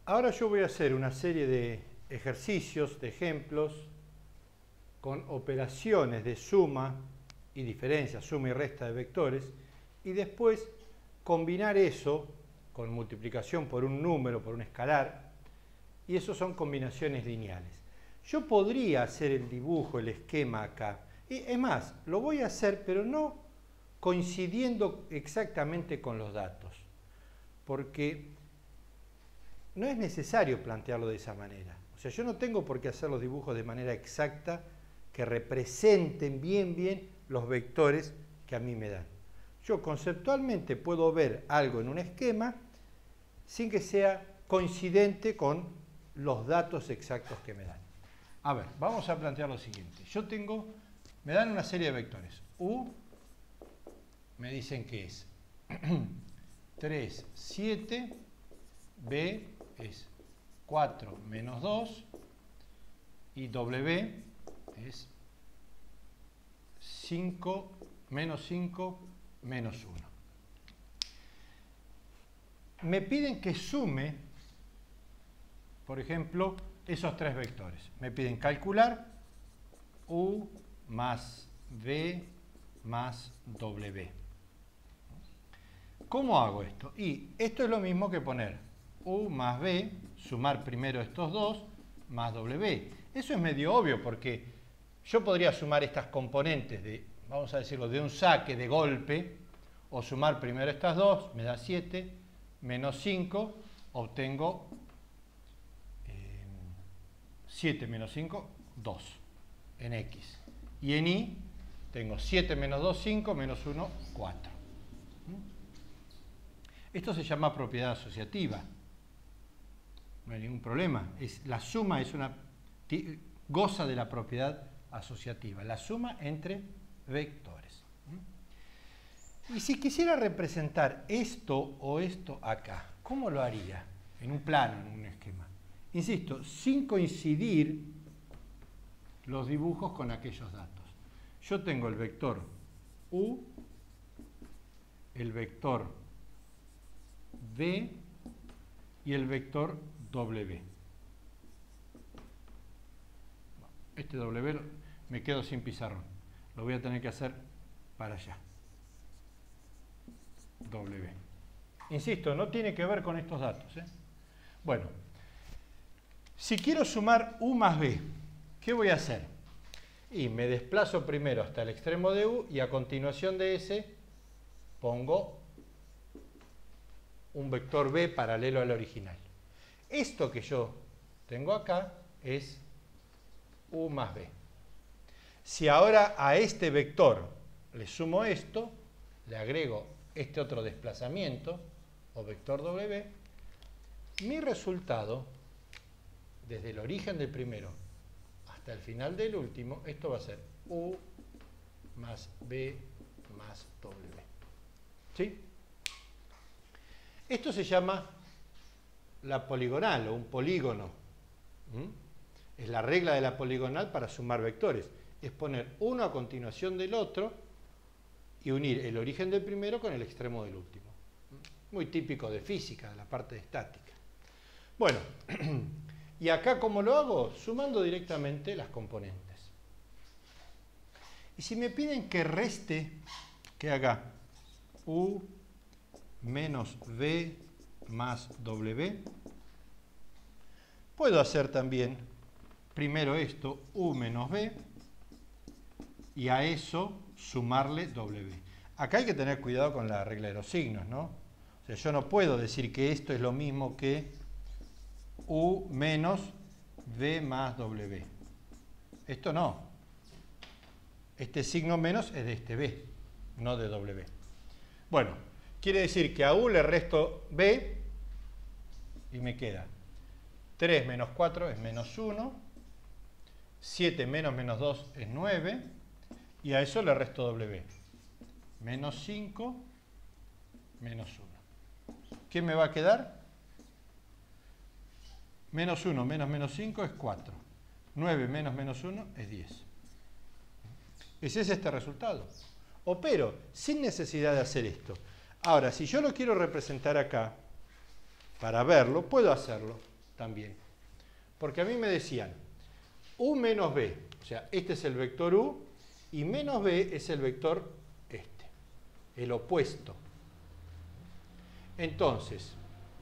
Ahora yo voy a hacer una serie de ejercicios, de ejemplos, con operaciones de suma y diferencia, suma y resta de vectores, y después combinar eso con multiplicación por un número, por un escalar, y eso son combinaciones lineales. Yo podría hacer el dibujo, el esquema acá, y es más, lo voy a hacer, pero no coincidiendo exactamente con los datos, porque no es necesario plantearlo de esa manera. O sea, yo no tengo por qué hacer los dibujos de manera exacta que representen bien los vectores que a mí me dan. Yo conceptualmente puedo ver algo en un esquema sin que sea coincidente con los datos exactos que me dan. A ver, vamos a plantear lo siguiente. Me dan una serie de vectores. U, me dicen que es 3, 7, B es 4 menos 2 y W es 5 menos 5 menos 1. Me piden que sume, por ejemplo, esos tres vectores. Me piden calcular U más V más W. ¿Cómo hago esto? Y esto es lo mismo que poner U más V, sumar primero estos dos, más W. Eso es medio obvio porque yo podría sumar estas componentes de, vamos a decirlo, de un saque, de golpe, o sumar primero estas dos, me da 7, menos 5, obtengo 7 menos 5, 2, en X. Y en Y tengo 7 menos 2, 5, menos 1, 4. Esto se llama propiedad asociativa. No hay ningún problema. La suma goza de la propiedad asociativa. La suma entre vectores. Y si quisiera representar esto o esto acá, ¿cómo lo haría? En un plano, en un esquema. Insisto, sin coincidir los dibujos con aquellos datos. Yo tengo el vector U, el vector V y el vector W. Este W me quedo sin pizarrón. Lo voy a tener que hacer para allá. W. Insisto, no tiene que ver con estos datos, ¿eh? Bueno, si quiero sumar U más V, ¿qué voy a hacer? Y me desplazo primero hasta el extremo de U y a continuación de ese pongo un vector B paralelo al original. Esto que yo tengo acá es U más B. Si ahora a este vector le sumo esto, le agrego este otro desplazamiento, o vector W, mi resultado, desde el origen del primero hasta el final del último, esto va a ser U más B más W. ¿Sí? Esto se llama la poligonal o un polígono. Es la regla de la poligonal para sumar vectores. Es poner uno a continuación del otro y unir el origen del primero con el extremo del último. Muy típico de física, de la parte de estática. Bueno, ¿y acá cómo lo hago? Sumando directamente las componentes. Y si me piden que reste, que haga U menos V más W, puedo hacer también primero esto, U menos V, y a eso sumarle W. Acá hay que tener cuidado con la regla de los signos, ¿no? O sea, yo no puedo decir que esto es lo mismo que U menos V más W. Esto no. Este signo menos es de este V, no de W. Bueno, quiere decir que a U le resto B y me queda 3 menos 4 es menos 1, 7 menos menos 2 es 9, y a eso le resto W. Menos 5, menos 1. ¿Qué me va a quedar? Menos 1 menos menos 5 es 4. 9 menos menos 1 es 10. Ese es este resultado. Opero sin necesidad de hacer esto. Ahora, si yo lo quiero representar acá, para verlo, puedo hacerlo. también. Porque a mí me decían, u menos b, o sea, este es el vector u, y menos b es el vector este, el opuesto. Entonces,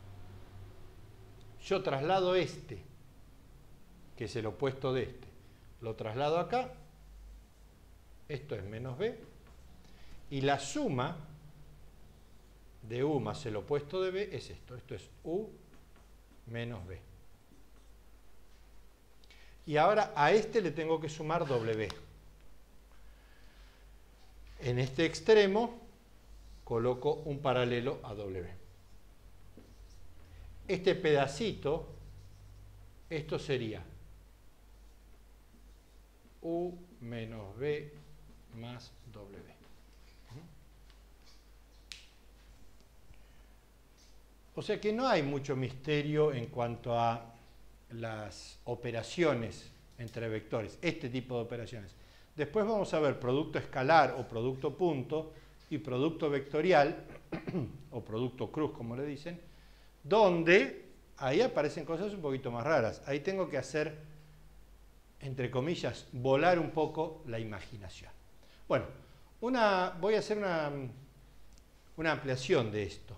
yo traslado este, que es el opuesto de este, lo traslado acá, esto es menos b, y la suma de u más el opuesto de b es esto es u menos b. Y ahora a este le tengo que sumar w. En este extremo coloco un paralelo a w. Este pedacito, esto sería u menos b más w. O sea que no hay mucho misterio en cuanto a las operaciones entre vectores, este tipo de operaciones. Después vamos a ver producto escalar o producto punto y producto vectorial, o producto cruz como le dicen, donde ahí aparecen cosas un poquito más raras. Ahí tengo que hacer, entre comillas, volar un poco la imaginación. Bueno, voy a hacer una ampliación de esto.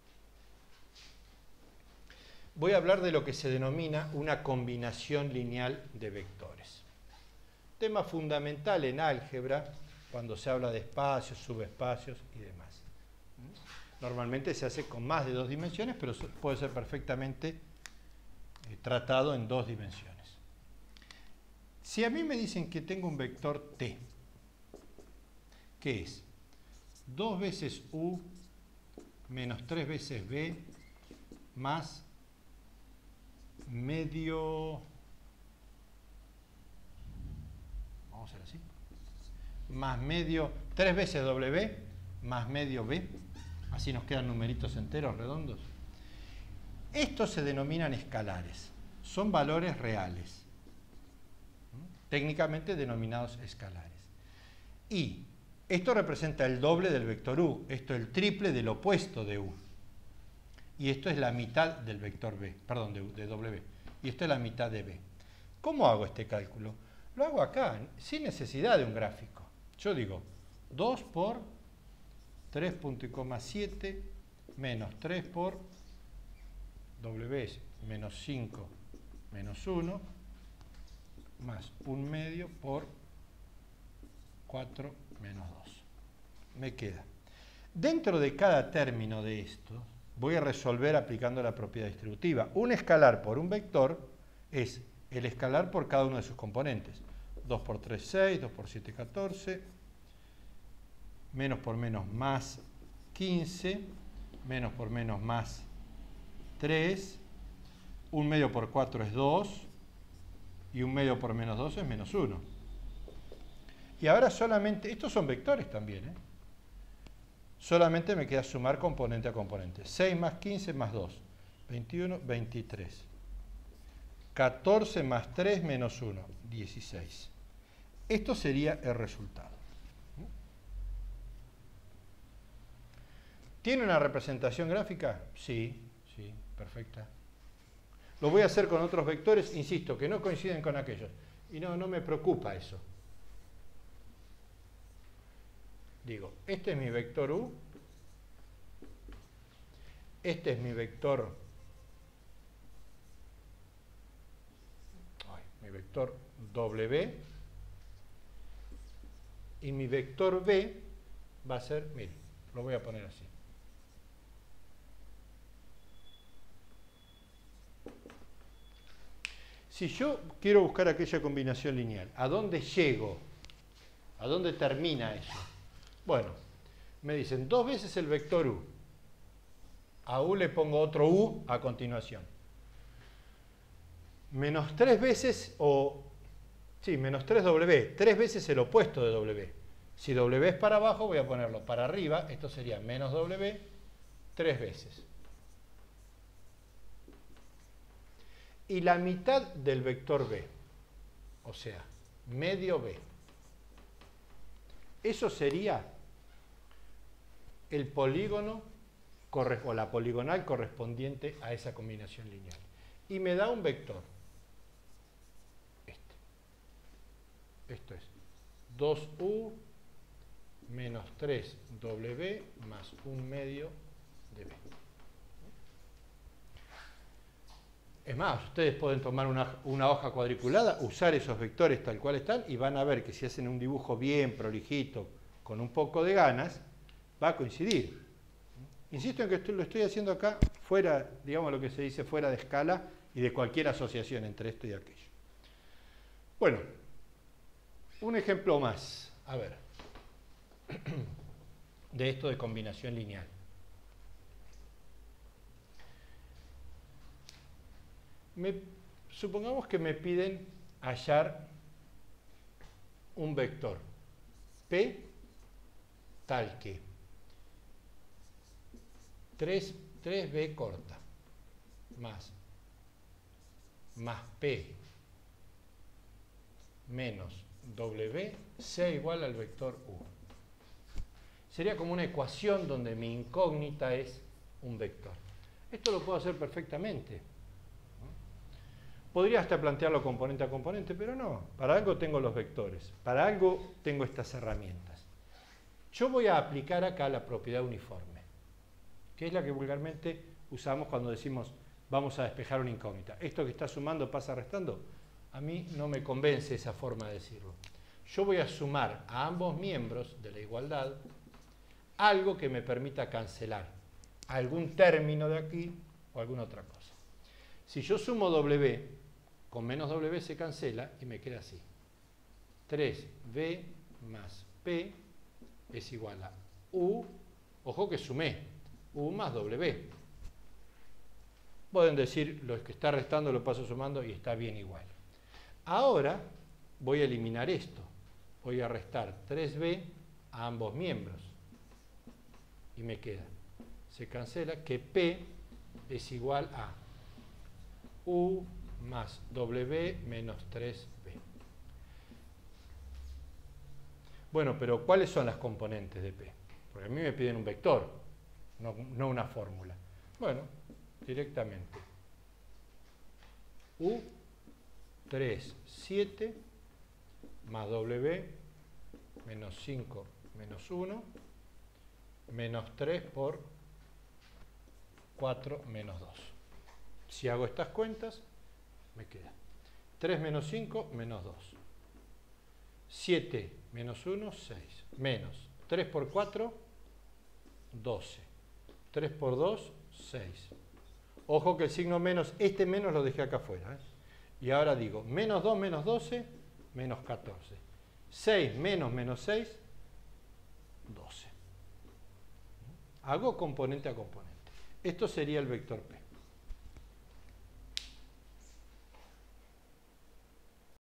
Voy a hablar de lo que se denomina una combinación lineal de vectores. Tema fundamental en álgebra cuando se habla de espacios, subespacios y demás. Normalmente se hace con más de 2 dimensiones, pero puede ser perfectamente tratado en 2 dimensiones. Si a mí me dicen que tengo un vector t, que es 2 veces u menos 3 veces b más medio, vamos a hacer así, más medio, 3 veces w más medio b, así nos quedan numeritos enteros redondos. Estos se denominan escalares, son valores reales, técnicamente denominados escalares. Y esto representa el doble del vector u, esto es el triple del opuesto de u. Y esto es la mitad del vector b, perdón, de w. Y esto es la mitad de b. ¿Cómo hago este cálculo? Lo hago acá, sin necesidad de un gráfico. Yo digo 2 por 3,7 menos 3 por w es menos 5 menos 1 más 1 medio por 4 menos 2. Me queda. Dentro de cada término de esto, voy a resolver aplicando la propiedad distributiva. Un escalar por un vector es el escalar por cada uno de sus componentes. 2 por 3, 6, 2 por 7, 14, menos por menos más 15, menos por menos más 3, 1 medio por 4 es 2, y 1 medio por menos 2 es menos 1. Y ahora solamente, estos son vectores también, ¿eh? Solamente me queda sumar componente a componente. 6 más 15 más 2. 21, 23. 14 más 3 menos 1. 16. Esto sería el resultado. ¿Tiene una representación gráfica? Sí, sí, perfecta. Lo voy a hacer con otros vectores, insisto, que no coinciden con aquellos. Y no me preocupa eso. Digo, este es mi vector u, este es mi vector w, y mi vector b va a ser, miren, lo voy a poner así. Si yo quiero buscar aquella combinación lineal, ¿a dónde llego? ¿A dónde termina eso? Bueno, me dicen 2 veces el vector u. A u le pongo otro u a continuación. Menos 3 veces, menos 3w. 3 veces el opuesto de w. Si w es para abajo, voy a ponerlo para arriba. Esto sería menos w 3 veces. Y la mitad del vector b. O sea, medio b. Eso sería el polígono o la poligonal correspondiente a esa combinación lineal. y me da un vector. Esto es 2u menos 3w más 1/2 de b. Es más, ustedes pueden tomar una hoja cuadriculada, usar esos vectores tal cual están y van a ver que si hacen un dibujo bien prolijito, con un poco de ganas, va a coincidir. Insisto en que lo estoy haciendo acá fuera, digamos lo que se dice, fuera de escala y de cualquier asociación entre esto y aquello. Bueno, un ejemplo más, a ver, de esto de combinación lineal. Supongamos que me piden hallar un vector P tal que 3b corta más P menos W sea igual al vector U. Sería como una ecuación donde mi incógnita es un vector. Esto lo puedo hacer perfectamente. Podría hasta plantearlo componente a componente, pero no. Para algo tengo los vectores. Para algo tengo estas herramientas. Yo voy a aplicar acá la propiedad uniforme, que es la que vulgarmente usamos cuando decimos vamos a despejar una incógnita. Esto que está sumando pasa restando. A mí no me convence esa forma de decirlo. Yo voy a sumar a ambos miembros de la igualdad algo que me permita cancelar algún término de aquí o alguna otra cosa. Si yo sumo W, con menos W se cancela y me queda así. 3B más P es igual a U, ojo que sumé, U más W. Pueden decir, lo que está restando lo paso sumando y está bien igual. Ahora voy a eliminar esto. Voy a restar 3B a ambos miembros. Y me queda, se cancela, que P es igual a U más W menos 3B. Bueno, pero ¿cuáles son las componentes de P? Porque a mí me piden un vector, no una fórmula. Bueno, directamente. U, 3, 7, más W, menos 5, menos 1, menos 3 por 4 menos 2. Si hago estas cuentas, me queda 3 menos 5, menos 2. 7 menos 1, 6. Menos 3 por 4, 12. 3 por 2, 6. Ojo que el signo menos, este menos lo dejé acá afuera. Y ahora digo, menos 2 menos 12, menos 14. 6 menos menos 6, 12. Hago componente a componente. Esto sería el vector P.